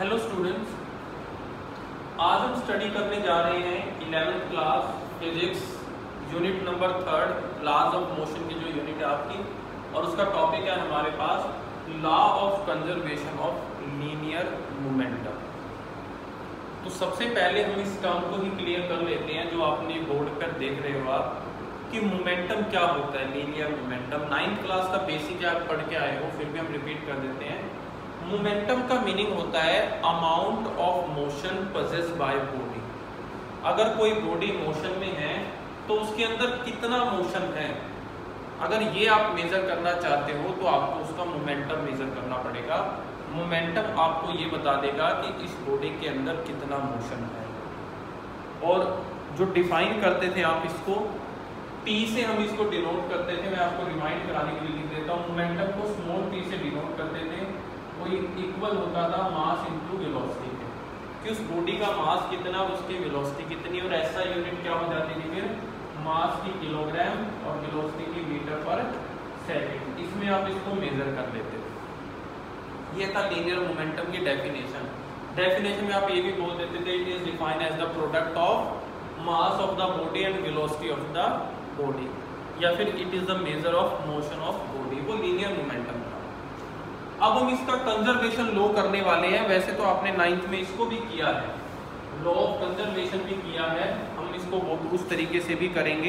Hello students, आज हम study करने जा रहे हैं 11th class physics unit number 3 laws of motion की जो यूनिट है आपकी, और उसका टॉपिक है हमारे पास law of conservation of linear momentum. तो सबसे पहले हम इस टर्म को ही क्लियर कर लेते हैं जो आपने बोर्ड पर देख रहे हो आप कि मोमेंटम क्या होता है। लीनियर मोमेंटम 9th क्लास का बेसिक आप पढ़ के आए हो, फिर भी हम रिपीट कर देते हैं। मोमेंटम का मीनिंग होता है amount of motion possessed by body. अगर कोई बॉडी मोशन में है तो उसके अंदर कितना मोशन है, अगर ये आप मेजर करना चाहते हो तो आपको उसका मोमेंटम मेजर करना पड़ेगा। मोमेंटम आपको ये बता देगा कि इस बॉडी के अंदर कितना मोशन है। और जो डिफाइन करते थे आप इसको P से हम इसको डिनोट करते थे। मैं आपको रिमाइंड कराने के लिए लिख देता हूँ। मोमेंटम को स्मॉल p से डिनोट करते थे, वो इक्वल होता था मास इनटू वेलोसिटी के, कि उस बॉडी का मास कितना उसकी वेलोसिटी कितनी, और ऐसा यूनिट क्या हो जाती थी फिर मास की किलोग्राम और वेलोसिटी की मीटर पर सेकंड। इसमें आप इसको मेजर कर लेते थे। ये था लीनियर मोमेंटम की डेफिनेशन। डेफिनेशन में आप ये भी बोल देते थे, it is defined as the product of mass of the body and velocity of the body, या फिर it is the measure of motion of body. वो लीनियर मोमेंटम था। अब हम इसका कंजर्वेशन लॉ करने वाले हैं। वैसे तो आपने 9th में इसको भी किया है, लॉ ऑफ कंजर्वेशन भी किया है, हम इसको उस तरीके से भी करेंगे।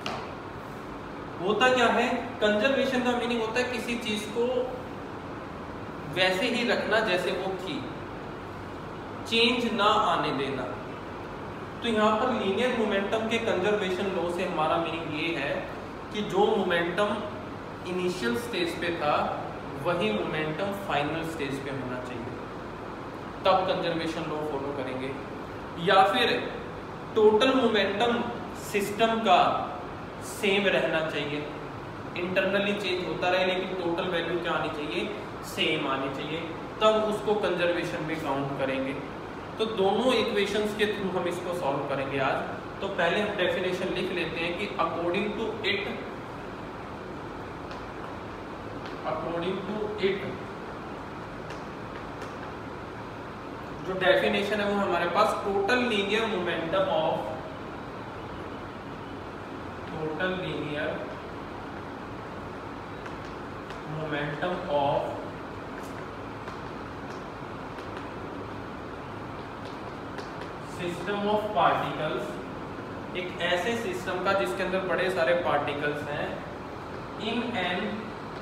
होता क्या है, कंजर्वेशन का मीनिंग होता है किसी चीज को वैसे ही रखना जैसे वो थी, चेंज ना आने देना। तो यहाँ पर लीनियर मोमेंटम के कंजर्वेशन लॉ से हमारा मीनिंग ये है कि जो मोमेंटम इनिशियल स्टेज पे था वही मोमेंटम फाइनल स्टेज पे होना चाहिए, तब कंजर्वेशन लॉ फॉलो करेंगे। या फिर टोटल मोमेंटम सिस्टम का सेम रहना चाहिए, इंटरनली चेंज होता रहे लेकिन टोटल वैल्यू क्या आनी चाहिए, सेम आनी चाहिए, तब उसको कंजर्वेशन में काउंट करेंगे। तो दोनों इक्वेशंस के थ्रू हम इसको सॉल्व करेंगे आज। तो पहले हम डेफिनेशन लिख लेते हैं कि अकॉर्डिंग टू इट जो डेफिनेशन है वो हमारे पास total linear momentum of system of particles, एक ऐसे सिस्टम का जिसके अंदर बड़े सारे पार्टिकल्स हैं, in an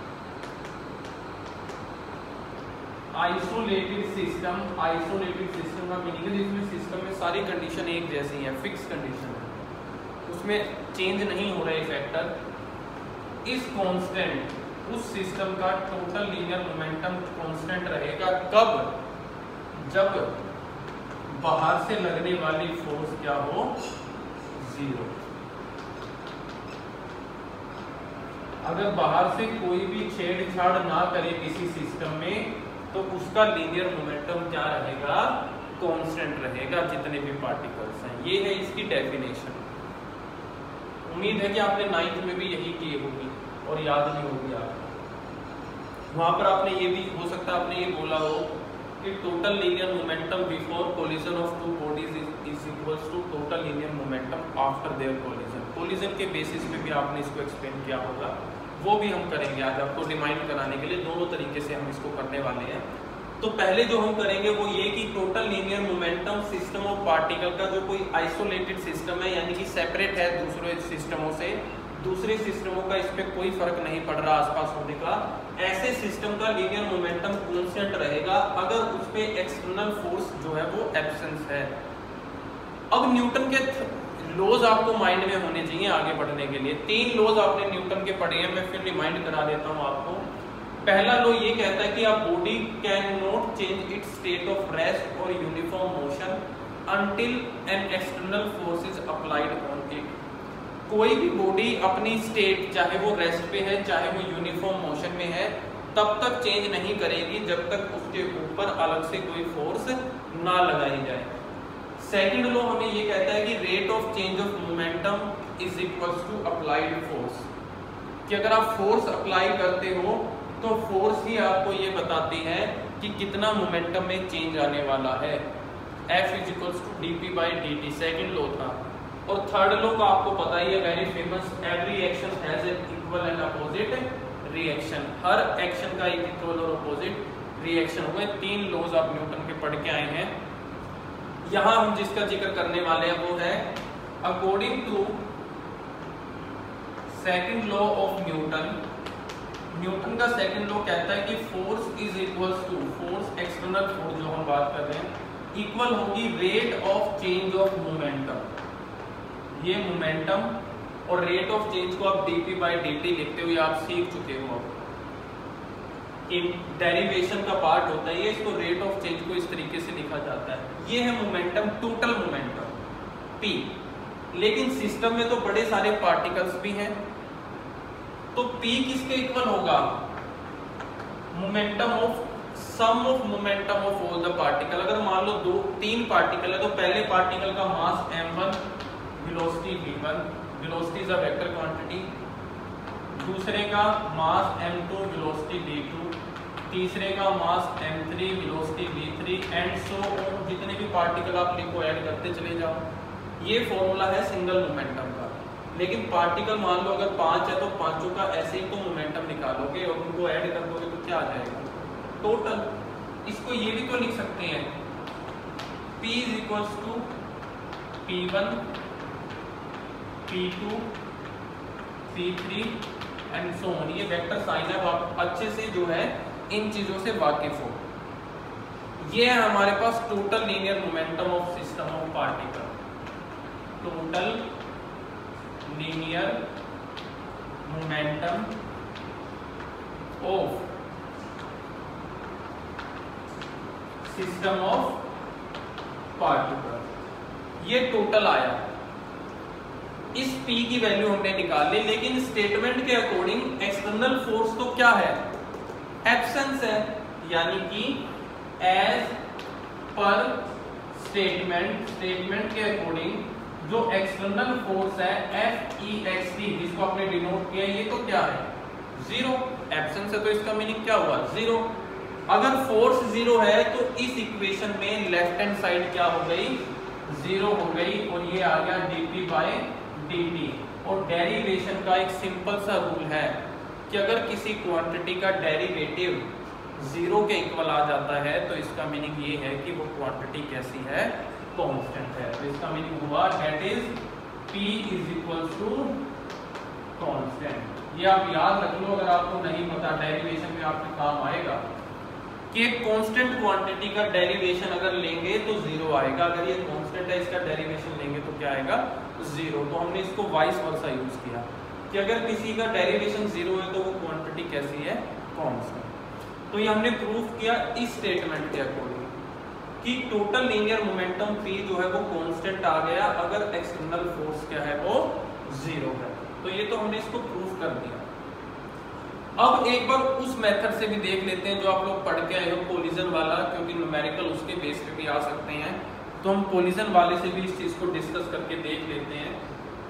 isolated system. Isolated system का मीनिंग है जिसमें सिस्टम में सारी कंडीशन एक जैसी है, फिक्स कंडीशन है, उसमें चेंज नहीं हो रहे फैक्टर। इस कांस्टेंट, उस सिस्टम का टोटल लीनियर मोमेंटम कांस्टेंट रहेगा कब, जब बाहर से लगने वाली फोर्स क्या हो, जीरो। अगर बाहर से कोई भी छेड़छाड़ ना करे किसी सिस्टम में तो उसका लीनियर मोमेंटम क्या रहेगा, कांस्टेंट रहेगा, जितने भी पार्टिकल्स हैं। ये है इसकी डेफिनेशन। उम्मीद है कि आपने 9th में भी यही की होगी और याद भी होगी आपको। वहां पर आपने ये भी हो सकता है आपने ये बोला हो कि total linear momentum before collision of two bodies is equals to total linear momentum after their collision. Collision के बेसिस पे भी आपने इसको एक्सप्लेन किया होगा, वो भी हम करेंगे आज आपको रिमाइंड कराने के लिए। दोनों तरीके से हम इसको करने वाले हैं। तो पहले जो हम करेंगे वो ये कि total linear momentum system of particle का जो कोई आइसोलेटेड सिस्टम है, यानी कि सेपरेट है दूसरे सिस्टमों से, दूसरे सिस्टमों का इस पर कोई फर्क नहीं पड़ रहा आसपास होने का, ऐसे सिस्टम का लीनियर मोमेंटम कांस्टेंट रहेगा अगर उस पे एक्सटर्नल फोर्स जो है वो एब्सेंस है। अब न्यूटन के लॉज आपको माइंड में होने चाहिए आगे बढ़ने के लिए। 3 लॉज आपने न्यूटन के पढ़े हैं, मैं फिर रिमाइंड करा देता हूँ आपको। पहला लॉ ये कहता है कि a body can not change its state of rest और uniform motion until an external force is applied on it. कोई भी बॉडी अपनी स्टेट, चाहे वो रेस्ट पे है चाहे वो यूनिफॉर्म मोशन में है, तब तक चेंज नहीं करेगी जब तक उसके ऊपर अलग से कोई फोर्स ना लगाई जाए। सेकंड लॉ हमें ये कहता है कि rate of change of momentum is equals to applied force, कि अगर आप फोर्स अप्लाई करते हो तो फोर्स ही आपको ये बताती है कि कितना मोमेंटम में चेंज आने वाला है। F is dp/dt second law था। और थर्ड लॉ का आपको पता ही है, very famous, every action has an equal and opposite reaction. हर एक्शन का एक इक्वल और अपोजिट रिएक्शन हुए। 3 लॉज आप न्यूटन के पढ़ के आए हैं। यहाँ हम जिसका जिक्र करने वाले हैं वो है according to second law of Newton. Newton का सेकेंड लॉ कहता है कि force is equals to, force external force जो हम बात कर रहे हैं, इक्वल होगी rate of change of momentum. ये मोमेंटम और रेट ऑफ चेंज को आप dp/dt लिखते हुए आप सीख चुके हो। डेरिवेशन का पार्ट होता है ये, इसको रेट ऑफ चेंज को इस तरीके से लिखा जाता है। ये है मोमेंटम, टोटल मोमेंटम p। लेकिन सिस्टम में तो बड़े सारे पार्टिकल्स भी हैं, तो p किसके इक्वल होगा? Momentum of sum of momentum of all the particle. अगर मान लो 2-3 पार्टिकल है तो पहले पार्टिकल का mass m1, velocity v1, velocity is a vector quantity, दूसरे का मास m2, वेलोसिटी v2, तीसरे का mass m3, velocity v3 and so on. जितने भी पार्टिकल आप लिखो ऐड करते चले जाओ। ये फॉर्मूला है सिंगल मोमेंटम का। लेकिन पार्टिकल मान लो अगर 5 है तो पांचों का ऐसे ही तो मोमेंटम निकालोगे और उनको ऐड कर दोगे तो क्या आ जाएगा? टोटल। इसको ये भी तो लिख सकते हैं P is equals to P1, P2, P3 and so on. ये वेक्टर साइन है, आप अच्छे से जो है इन चीजों से वाकिफ हो। ये है हमारे पास total linear momentum of system of particle. Total linear momentum of system of particle. ये टोटल आया। इस P की वैल्यू हमने निकाल ली, लेकिन स्टेटमेंट के अकॉर्डिंग एक्सटर्नल फोर्स तो क्या है? एब्सेंस है। यानी कि एज पर स्टेटमेंट के अकॉर्डिंग जो एक्सटर्नल फोर्स है Fext, जिसको आपने डिनोट किया, ये तो क्या है? जीरो। एब्सेंस है तो इसका मीनिंग क्या हुआ? जीरो। अगर फोर्स जीरो है तो इस इक्वेशन में लेफ्ट हैंड साइड क्या हो गई? जीरो हो गई और ये आ गया dp/dt। और डेरिवेशन का एक सिंपल सा रूल है कि अगर किसी क्वांटिटी का डेरिवेटिव जीरो के इक्वल आ जाता है तो इसका मीनिंग ये है कि वो क्वांटिटी कैसी है? कांस्टेंट है। तो इसका मीनिंग हुआ that is p is equal to constant. ये आप याद रख लो, अगर आपको नहीं पता डेरिवेशन में आपके काम आएगा कि एक कांस्टेंट क्वांटिटी का डेरिवेशन अगर लेंगे तो जीरो आएगा। अगर ये कांस्टेंट है इसका डेरिवेशन लेंगे तो क्या आएगा? जीरो। तो हमने इसको वाइस वर्सा यूज किया कि अगर किसी का डेरिवेशन जीरो है तो वो क्वांटिटी कैसी है? कांस्टेंट। तो ये हमने प्रूफ किया इस स्टेटमेंट के अकॉर्डिंग कि टोटल लीनियर मोमेंटम P जो है वो कांस्टेंट आ गया अगर एक्सटर्नल फोर्स क्या है? वो जीरो है। तो ये तो हमने इसको प्रूफ कर दिया। अब एक बार उस मेथड से भी देख लेते हैं जो आप लोग पढ़ के आए हो, कोलिजन वाला, क्योंकि न्यूमेरिकल उसके बेस पे भी आ सकते हैं। तो हम कोलिजन वाले से भी इस चीज को डिस्कस करके देख लेते हैं।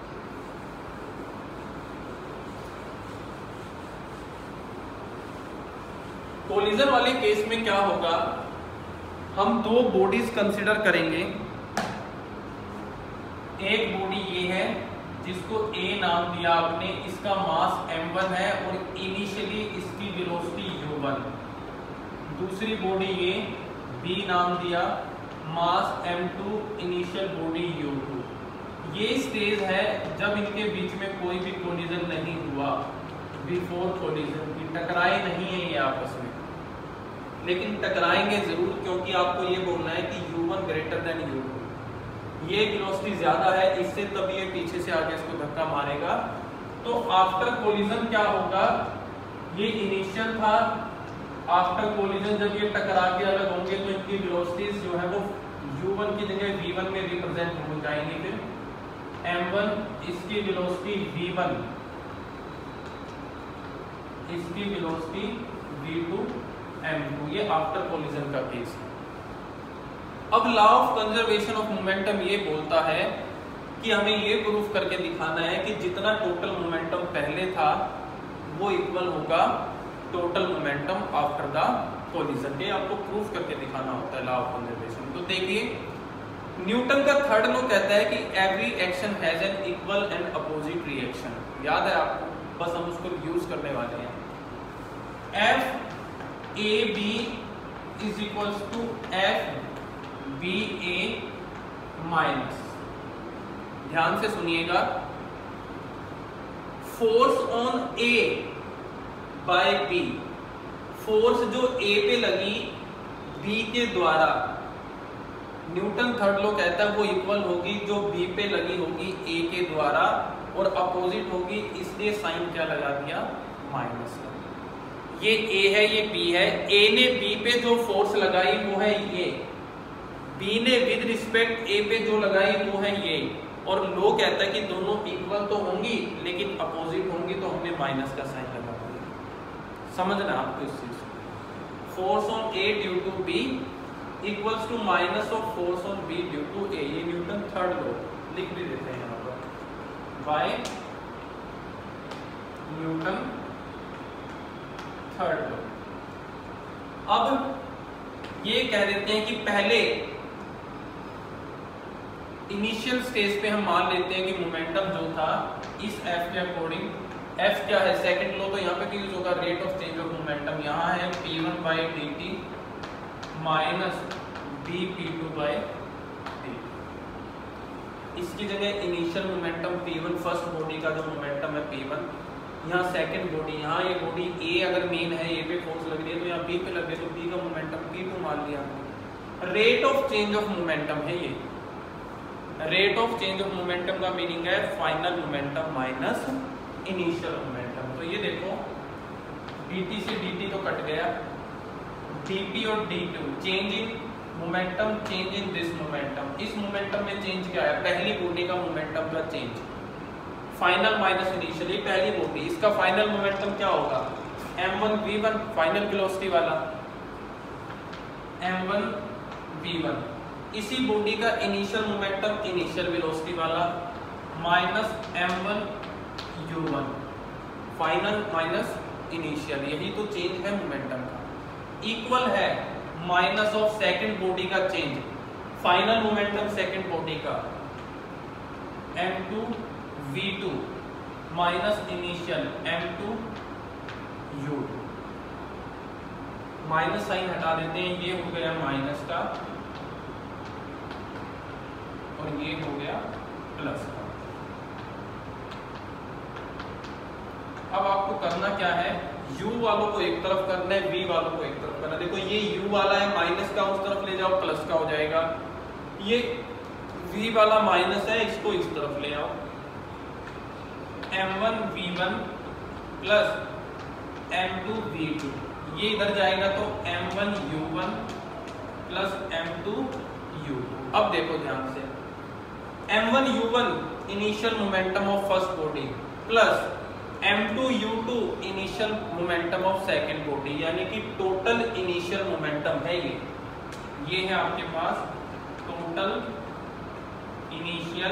कोलिजन वाले केस में क्या होगा? हम 2 बॉडीज कंसीडर करेंगे। एक बॉडी ये है जिसको A नाम दिया आपने, इसका मास m1 है और इनिशियली इसकी वेलोसिटी u1। दूसरी बॉडी ये B नाम दिया, मास m2, इनिशियल बॉडी u2। ये स्टेज है जब इनके बीच में कोई भी कोलिजन नहीं हुआ, बिफोर कोलिजन की, टकराए नहीं है ये आपस में। लेकिन टकराएंगे जरूर, क्योंकि आपको ये बोलना है कि u1 ग्रेटर देन u2। ये वेलोसिटी ज्यादा है इससे, तब ये पीछे से आगे इसको धक्का मारेगा। तो आफ्टर कोलिजन क्या होगा? ये इनिशियल था, आफ्टर कोलिजन जब ये टकरा के अलग होंगे तो इनकी वेलोसिटीज जो है वो u1 की जगह v1 में रिप्रेजेंट हो जाएंगे। फिर m1 इसकी वेलोसिटी v1, इसकी वेलोसिटी v2 m2। ये आफ्टर कोलिजन का केस है। अब law of conservation of momentum ये बोलता है कि हमें ये प्रूफ करके दिखाना है कि जितना टोटल मोमेंटम पहले था वो इक्वल होगा total momentum after the collision के, आपको प्रूफ करके दिखाना होता है लॉ ऑफ कंजर्वेशन। तो देखिए न्यूटन का थर्ड लॉ कहता है कि every action has an equal and opposite reaction. याद है आपको, बस हम उसको यूज करने वाले हैं। F A B is equals to F B A minus, ध्यान से सुनिएगा, force on A by B, force जो ए पे लगी बी के द्वारा, न्यूटन थर्ड लॉ कहता है वो इक्वल होगी जो बी पे लगी होगी ए के द्वारा, और अपोजिट होगी, इसलिए साइन क्या लगा दिया, माइनस का। ये ए है, ये बी है, ए ने बी पे जो फोर्स लगाई वो है ये, बी ने विद रिस्पेक्ट ए पे जो लगाई वो है ये, और लॉ कहता है कि दोनों इक्वल तो होंगी लेकिन अपोजिट होंगी, तो हमने माइनस का साइन लगा दिया। समझना आपको इस चीज को। Force on A due to B equals to minus of force on B due to A, ये न्यूटन थर्ड लॉ लिख भी देते हैं यहाँ पर, बाय न्यूटन थर्ड लॉ। अब ये कह देते हैं कि पहले इनिशियल स्टेज पे हम मान लेते हैं कि मोमेंटम जो था इस एफ के अकॉर्डिंग, एफ क्या है, सेकंड लॉ, तो यहाँ पे यूज होगा rate of change of momentum, यहाँ है p1 by dt minus dp2 by dt। इसकी जगह initial momentum p1, first body का जो मोमेंटम है p1, यहाँ सेकंड बॉडी, यहाँ ये बॉडी a अगर मेन है, a पे फोर्स लग रही है, तो यहाँ b पे लग रही है, तो b का मोमेंटम p2 मान लिया। Rate of change of momentum है ये, rate of change of momentum का मीनिंग है final momentum minus initial momentum. तो ये देखो dt से dt तो कट गया, dp और d2, change in momentum, change in this momentum, इस मोमेंटम में चेंज क्या है, पहली बॉडी का मोमेंटम का चेंज, फाइनल माइनस इनिशियल, ये पहली बॉडी, इसका फाइनल मोमेंटम क्या होगा, m1 v1 फाइनल वेलोसिटी वाला, m1 v1, इसी बॉडी का इनिशियल मोमेंटम इनिशियल वेलोसिटी वाला, minus m1 u1 final minus initial, यही तो चेंज है मोमेंटम का, इक्वल है माइनस ऑफ सेकंड बॉडी का change, final momentum second body का m2 v2 minus initial m2 u2, minus sign हटा देते हैं, ये हो गया माइनस का और ये हो गया प्लस का। अब आपको करना क्या है, u वालों को एक तरफ करना है, v वालों को एक तरफ करना है। देखो ये u वाला है, माइनस का उस तरफ ले जाओ, प्लस का हो जाएगा, ये v वाला माइनस है, इसको इस तरफ ले आओ, m1 v1 plus m2 v2, ये इधर जाएगा तो m1 u1 plus m2 u2। अब देखो ध्यान से, m1 u1 initial momentum of first body plus m2 u2 initial momentum of second body, यानी कि टोटल इनिशियल मोमेंटम है ये है आपके पास टोटल इनिशियल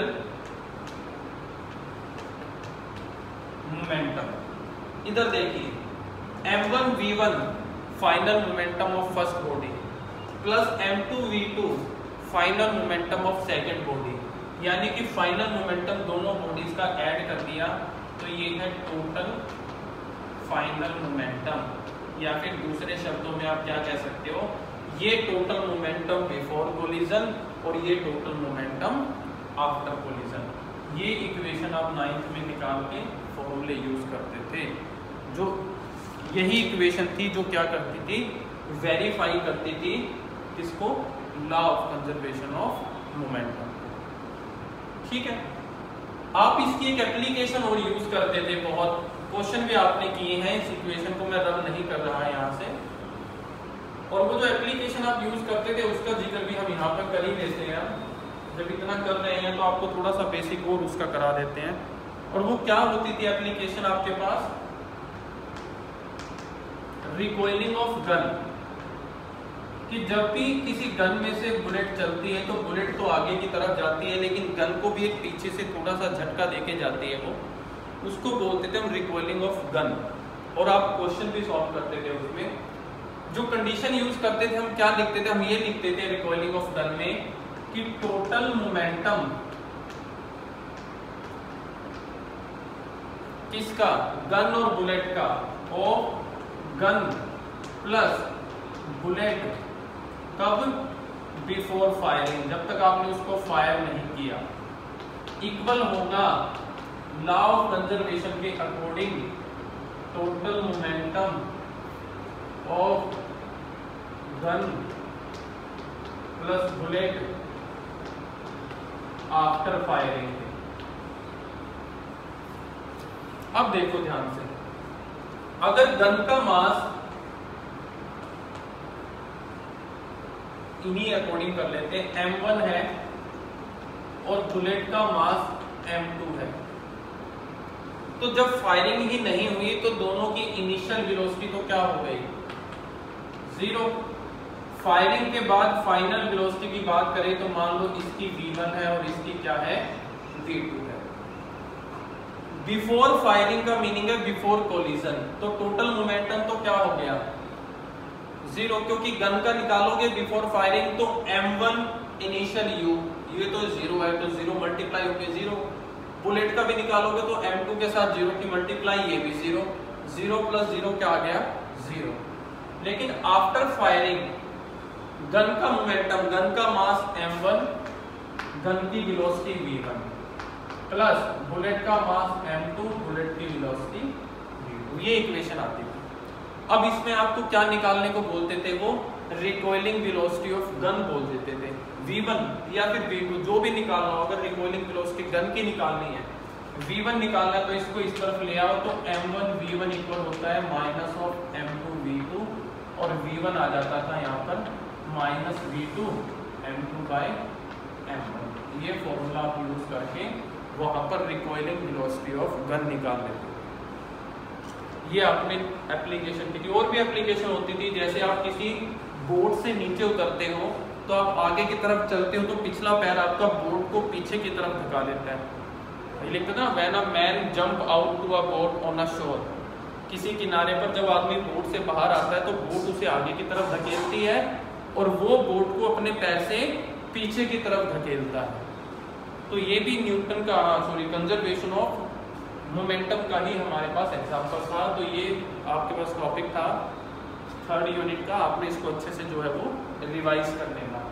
मोमेंटम। इधर देखिए m1 v1 final momentum of first body plus m2 v2 final momentum of second body, यानी कि फाइनल मोमेंटम दोनों बॉडीज का ऐड कर दिया, तो ये है टोटल फाइनल मोमेंटम, या फिर दूसरे शब्दों में आप क्या कह सकते हो, ये टोटल मोमेंटम बिफोर कोलिजन और ये टोटल मोमेंटम आफ्टर कोलिजन। ये इक्वेशन आप 9th में निकाल के फॉर्मूले यूज करते थे, जो यही इक्वेशन थी जो क्या करती थी, वेरीफाई करती थी किसको, law of conservation of momentum. ठीक है, आप इसकी एक एप्लीकेशन और यूज करते थे, बहुत क्वेश्चन भी आपने किए हैं, इस इक्वेशन को मैं रब नहीं कर रहा यहाँ से, और वो जो एप्लीकेशन आप यूज करते थे उसका जिक्र भी हम यहाँ पर कर ही लेते हैं। जब इतना कर रहे हैं तो आपको थोड़ा सा बेसिक और उसका करा देते हैं। और वो क्या होती थी एप्लीकेशन आपके पास, रिकॉइलिंग ऑफ गन, कि जब भी किसी गन में से बुलेट चलती है तो बुलेट तो आगे की तरफ जाती है, लेकिन गन को भी एक पीछे से थोड़ा सा झटका देके जाती है, वो उसको बोलते थे हम रिकॉइलिंग ऑफ गन। और आप क्वेश्चन भी सॉल्व करते थे उसमें जो कंडीशन यूज करते थे हम क्या लिखते थे, हम ये लिखते थे रिकॉइलिंग ऑफ गन में कि टोटल मोमेंटम किसका, गन और बुलेट का, ऑफ गन प्लस बुलेट कब, बिफोर फायरिंग, जब तक आपने उसको फायर नहीं किया, इक्वल होगा लॉ ऑफ कंजर्वेशन के according total momentum of gun plus bullet after firing. अब देखो ध्यान से, अगर गन का मास इन्हीं अकॉर्डिंग कर लेते हैं, m1 है और बुलेट का मास m2 है, तो जब फायरिंग ही नहीं हुई तो दोनों की इनिशियल वेलोसिटी तो क्या हो गई, 0। फायरिंग के बाद फाइनल वेलोसिटी की बात करें तो मान लो इसकी v1 है और इसकी क्या है, v2 है। बिफोर फायरिंग का मीनिंग है बिफोर कोलिजन, तो टोटल मोमेंटम तो क्या हो गया, 0, क्योंकि गन का निकालोगे बिफोर फायरिंग तो m1 इनिशियल u, ये तो 0 है तो 0 मल्टीप्लाई होके 0, बुलेट का भी निकालोगे तो m2 के साथ 0 की मल्टीप्लाई, ये भी 0, 0 प्लस 0 क्या आ गया, 0। लेकिन आफ्टर फायरिंग गन का मोमेंटम, गन का मास m1, गन की वेलोसिटी v1 प्लस बुलेट का मास m2, बुलेट की वेलोसिटी v2, ये इक्वेशन आती है। अब इसमें आपको क्या निकालने को बोलते थे, वो रिकॉइलिंग वेलोसिटी ऑफ गन बोल देते थे, v1 या फिर v2 जो भी निकालना हो। अगर रिकॉइलिंग वेलोसिटी गन की निकालनी है, v1 निकालना है तो इसको इस तरफ ले आओ तो m1 v1 इक्वल होता है माइनस ऑफ m2 v2 और v1 आ जाता था यहाँ पर minus v2 m2 by m1। ये फॉर्मूला आप यूज करके वहां पर रिकॉइलिंग वेलोसिटी ऑफ गन निकाल लेते हैं। ये आपने एप्लीकेशन की थी, और भी एप्लीकेशन होती थी, जैसे आप किसी बोर्ड से नीचे उतरते हो तो आप आगे की तरफ चलते हो तो पिछला पैर आपका बोर्ड को पीछे की तरफ धका देता है। ये लिखते थे ना, when a man jump out to a boat on a shore, किसी किनारे पर जब आदमी बोट से बाहर आता है तो बोट उसे आगे की तरफ धकेलती है और वो बोट को अपने पैर से पीछे की तरफ धकेलता है। तो ये भी न्यूटन का कंजर्वेशन ऑफ मोमेंटम का ही हमारे पास एग्जांपल था। तो ये आपके पास टॉपिक था 3rd यूनिट का, आपने इसको अच्छे से जो है वो रिवाइज कर लेना।